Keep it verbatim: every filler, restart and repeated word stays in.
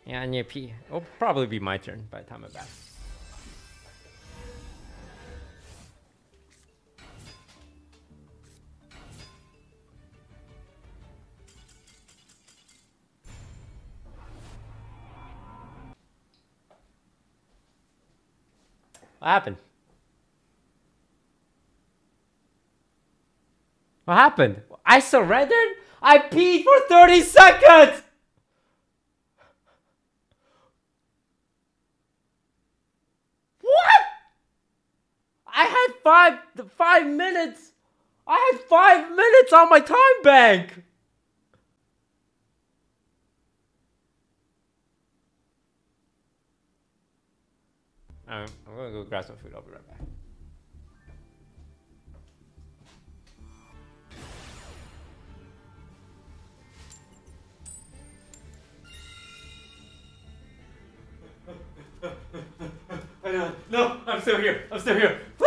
Yeah, and you pee. It'll probably be my turn by the time I'm back. What happened? What happened? I surrendered? I peed for thirty seconds! What? I had five, five minutes. I had five minutes on my time bank. I'm gonna go grab some food. I'll be right back. No, I'm still here. I'm still here.